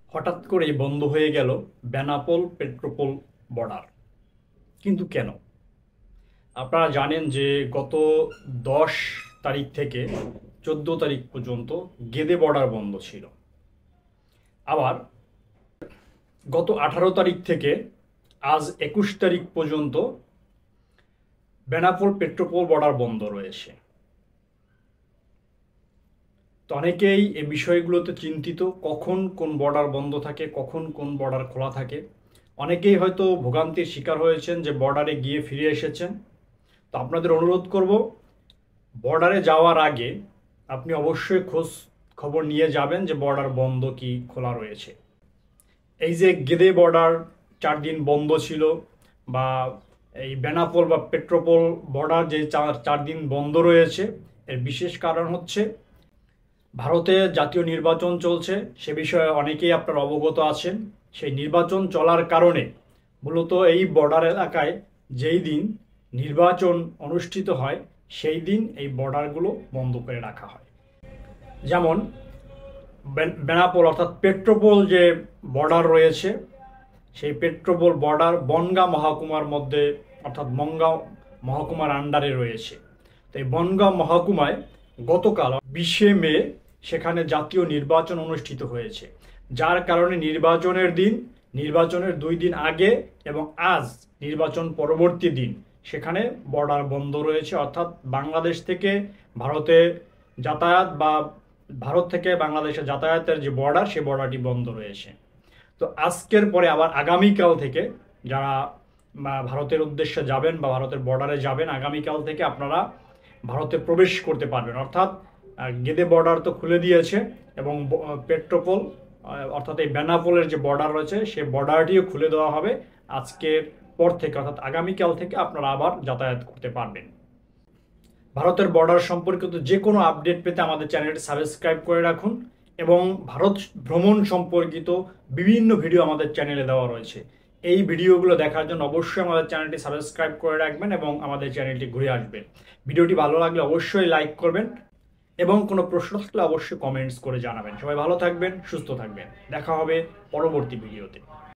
হঠাৎ করেই বন্ধ হয়ে গেল বেনাপোল পেট্রোপোল বর্ডার। কিন্তু কেন? আপনারা জানেন যে গত 10 তারিখ থেকে 14 তারিখ পর্যন্ত গেদে বর্ডার বন্ধ ছিল। আবার গত 18 তারিখ থেকে আজ 21 তারিখ পর্যন্ত বেনাপোল পেট্রোপোল বর্ডার বন্ধ রয়েছে। তো অনেকেই এই বিষয়গুলোতে চিন্তিত, কখন কোন বর্ডার বন্ধ থাকে, কখন কোন বর্ডার খোলা থাকে। অনেকেই হয়তো ভোগান্তির শিকার হয়েছেন যে বর্ডারে গিয়ে ফিরে এসেছেন। তো আপনাদের অনুরোধ করব, বর্ডারে যাওয়ার আগে আপনি অবশ্যই খোঁজ খবর নিয়ে যাবেন যে বর্ডার বন্ধ কি খোলা রয়েছে। এই যে গেদে বর্ডার 4 দিন বন্ধ ছিল, বা এই বেনাপোল বা পেট্রোপোল বর্ডার যে 4 দিন বন্ধ রয়েছে, এর বিশেষ কারণ হচ্ছে ভারতে জাতীয় নির্বাচন চলছে। সে বিষয়ে অনেকেই আপনারা অবগত আছেন। সেই নির্বাচন চলার কারণে মূলত এই বর্ডার এলাকায় যেই দিন নির্বাচন অনুষ্ঠিত হয় সেই দিন এই বর্ডারগুলো বন্ধ করে রাখা হয়। যেমন বেনাপোল অর্থাৎ পেট্রোপোল যে বর্ডার রয়েছে, সেই পেট্রোপোল বর্ডার বনগাঁ মহকুমার মধ্যে অর্থাৎ বনগাঁ মহকুমার আন্ডারে রয়েছে। তো এই বনগাঁ মহকুমায় গতকাল 20শে মে সেখানে জাতীয় নির্বাচন অনুষ্ঠিত হয়েছে, যার কারণে নির্বাচনের দিন, নির্বাচনের 2 দিন আগে এবং আজ নির্বাচন পরবর্তী দিন সেখানে বর্ডার বন্ধ রয়েছে। অর্থাৎ বাংলাদেশ থেকে ভারতে যাতায়াত বা ভারত থেকে বাংলাদেশে যাতায়াতের যে বর্ডার, সেই বর্ডারটি বন্ধ রয়েছে। তো আজকের পরে আবার আগামীকাল থেকে যারা ভারতের উদ্দেশ্যে যাবেন বা ভারতের বর্ডারে যাবেন, আগামীকাল থেকে আপনারা ভারতে প্রবেশ করতে পারবেন। অর্থাৎ গেদে বর্ডার তো খুলে দিয়েছে এবং পেট্রোপোল অর্থাৎ এই বেনাপোলের যে বর্ডার রয়েছে সেই বর্ডারটিও খুলে দেওয়া হবে আজকের পর থেকে। অর্থাৎ আগামীকাল থেকে আপনারা আবার যাতায়াত করতে পারবেন। ভারতের বর্ডার সম্পর্কিত যে কোনো আপডেট পেতে আমাদের চ্যানেলটি সাবস্ক্রাইব করে রাখুন, এবং ভারত ভ্রমণ সম্পর্কিত বিভিন্ন ভিডিও আমাদের চ্যানেলে দেওয়া রয়েছে। এই ভিডিওগুলো দেখার জন্য অবশ্যই আমাদের চ্যানেলটি সাবস্ক্রাইব করে রাখবেন এবং আমাদের চ্যানেলটি ঘুরে আসবেন। ভিডিওটি ভালো লাগলে অবশ্যই লাইক করবেন এবং কোনো প্রশ্ন থাকলে অবশ্যই কমেন্টস করে জানাবেন। সবাই ভালো থাকবেন, সুস্থ থাকবেন। দেখা হবে পরবর্তী ভিডিওতে।